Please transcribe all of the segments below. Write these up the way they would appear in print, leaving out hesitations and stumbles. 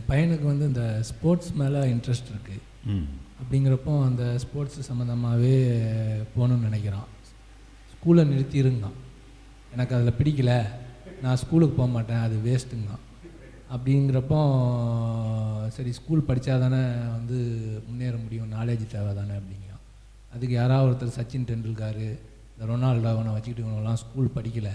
பையனுக்கு வந்து இந்த ஸ்போர்ட்ஸ் மேலே இன்ட்ரெஸ்ட் இருக்குது. அப்படிங்கிறப்போ அந்த ஸ்போர்ட்ஸ் சம்மந்தமாகவே போகணுன்னு நினைக்கிறான். ஸ்கூலை நிறுத்திருங்க, எனக்கு அதில் பிடிக்கல, நான் ஸ்கூலுக்கு போக மாட்டேன், அது வேஸ்ட்டுங்க. அப்படிங்கிறப்போ சரி ஸ்கூல் படித்தா தானே வந்து முன்னேற முடியும், நாலேஜ் தேவை தானே அப்படிங்கிறான். அதுக்கு யாராவது ஒருத்தர் சச்சின் டெண்டுல்கர், இந்த ரொனால்டோவனை வச்சுக்கிட்டு இவங்களாம் ஸ்கூல் படிக்கலை,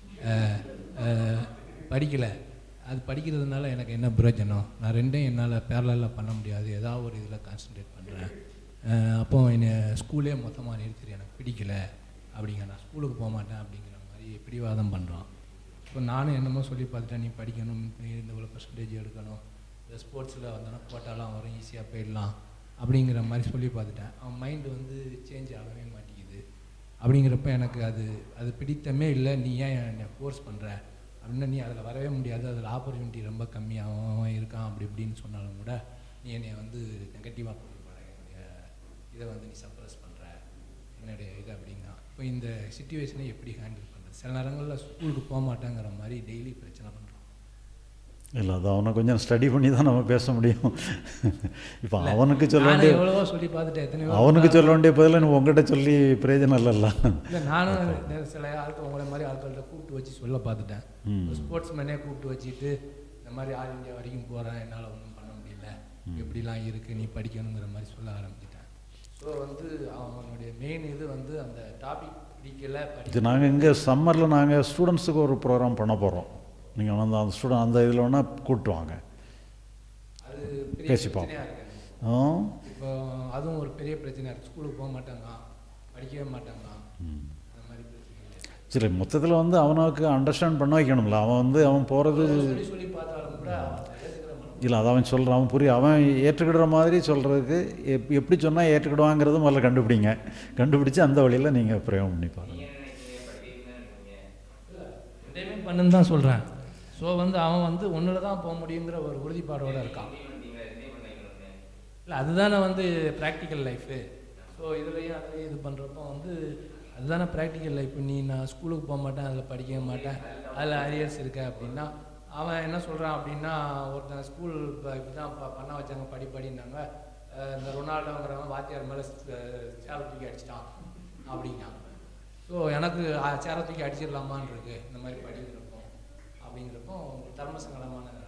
அது படிக்கிறதுனால எனக்கு என்ன பிரயோஜனம், நான் ரெண்டையும் என்னால் பேரலாக பண்ண முடியாது, ஏதாவது ஒரு இதில் கான்சன்ட்ரேட் பண்ணுறேன், அப்போ என்னை ஸ்கூலே மொத்தமாக நிறுத்திடு, எனக்கு பிடிக்கல அப்படிங்க, நான் ஸ்கூலுக்கு போக மாட்டேன் அப்படிங்கிற மாதிரி பிடிவாதம் பண்ணுறான். இப்போ நானும் என்னமோ சொல்லி பார்த்துட்டேன், நீ படிக்கணும், நீ இந்த இவ்வளோ பர்சன்டேஜ் எடுக்கணும், இந்த ஸ்போர்ட்ஸில் வந்தோன்னா கோட்டாலாம் வரும், ஈஸியாக போயிடலாம் அப்படிங்கிற மாதிரி சொல்லி பார்த்துட்டேன். அவன் மைண்டு வந்து சேஞ்ச் ஆகவே மாட்டேங்குது. அப்படிங்கிறப்ப எனக்கு அது பிடித்தமே இல்லை, நீ ஏன் என்னை ஃபோர்ஸ் பண்ணுற அப்படின்னா, நீ அதில் வரவே முடியாது, அதில் ஆப்பர்ச்சுனிட்டி ரொம்ப கம்மியாகவும் இருக்கான் அப்படி இப்படின்னு சொன்னாலும் கூட நீ என்னை வந்து நெகட்டிவாக கொண்டு போகிற, என்னுடைய இதை வந்து நீ சப்ரஸ் பண்ணுற என்னுடைய இது அப்படின்னா. இப்போ இந்த சிச்சுவேஷனை எப்படி ஹேண்டில் பண்ணுறது? சில நேரங்களில் ஸ்கூலுக்கு போக மாட்டேங்கிற மாதிரி டெய்லி பிரச்சனை பண்ணுறோம். இல்லை, அது அவனை கொஞ்சம் ஸ்டடி பண்ணி தான் நம்ம பேச முடியும். இப்போ அவனுக்கு சொல்ல வேண்டிய எவ்வளவோ சொல்லி பார்த்துட்டு எத்தனையோ அவனுக்கு சொல்ல வேண்டிய பதில் நீ உங்கள்கிட்ட சொல்லி பிரயோஜனம் இல்லைல்ல. இல்லை, நானும் சில ஆட்கள் உங்களை மாதிரி ஆட்கள்கிட்ட கூப்பிட்டு வச்சு சொல்ல பார்த்துட்டேன். ஸ்போர்ட்ஸ் மேனே கூப்பிட்டு வச்சுட்டு இந்த மாதிரி ஆல் இந்தியா வரைக்கும் போகிறேன், என்னால் ஒன்றும் பண்ண முடியல, எப்படிலாம் இருக்குது, நீ படிக்கணுங்கிற மாதிரி சொல்ல ஆரம்பிச்சிட்டேன். ஸோ வந்து அவனுடைய மெயின் இது வந்து அந்த டாபிக் பிடிக்கலை. இது நாங்கள் இங்கே சம்மரில் நாங்கள் ஸ்டூடெண்ட்ஸுக்கு ஒரு ப்ரோக்ராம் பண்ண போகிறோம். நீங்கள் வந்து அந்த ஸ்டூடெண்ட் அந்த இதில் வேணால் கூப்பிட்டு வாங்க, அது பேசிப்போம். இப்போ அதுவும் ஒரு பெரிய பிரச்சனையாக இருக்குது. ஸ்கூலுக்கு போக மாட்டாங்க, படிக்கவே மாட்டாங்க, அந்த மாதிரி பிரச்சனை. சரி, மொத்தத்தில் வந்து அவனுக்கு அண்டர்ஸ்டாண்ட் பண்ண வைக்கணும்ல. அவன் வந்து அவன் போகிறது சொல்லி பார்த்தாலும் கூட இல்லை, அதை அவன் சொல்கிறான், அவன் புரியும், அவன் ஏற்றுக்கிடுற மாதிரி சொல்கிறதுக்கு எப்படி சொன்னால் ஏற்றுக்கிடுவாங்கிறது முதல்ல கண்டுபிடிச்சி அந்த வழியில் நீங்கள் பிரயோகம் பண்ணி பாருங்கள். ரெண்டையுமே பண்ணுன்னு தான் சொல்கிறேன். ஸோ வந்து அவன் வந்து ஒன்றில் தான் போக முடியுங்கிற ஒரு உறுதிப்பாடோடு இருக்கான். இல்லை, அதுதானே வந்து ப்ராக்டிக்கல் லைஃபு. ஸோ இதுலேயும் அதுலேயும் இது பண்ணுறப்போ வந்து அதுதானே ப்ராக்டிக்கல் லைஃப். நீ நான் ஸ்கூலுக்கு போக மாட்டேன், அதில் படிக்க மாட்டேன், அதில் அரியர்ஸ் இருக்க அப்படின்னா அவன் என்ன சொல்கிறான் அப்படின்னா, ஒருத்தன் ஸ்கூல் இப்படி தான் பண்ண வச்சாங்க, படினாங்க, இந்த ரொனால்டோங்கிறவன் வாத்தியார் மேலே சேரை தூக்கி அடிச்சிட்டான் அப்படிங்க. ஸோ எனக்கு சேரை தூக்கி அடிச்சிடலாமான் இருக்கு இந்த மாதிரி படிக்கிறப்போ. அப்படிங்கிறப்போ தர்ம சங்கடமான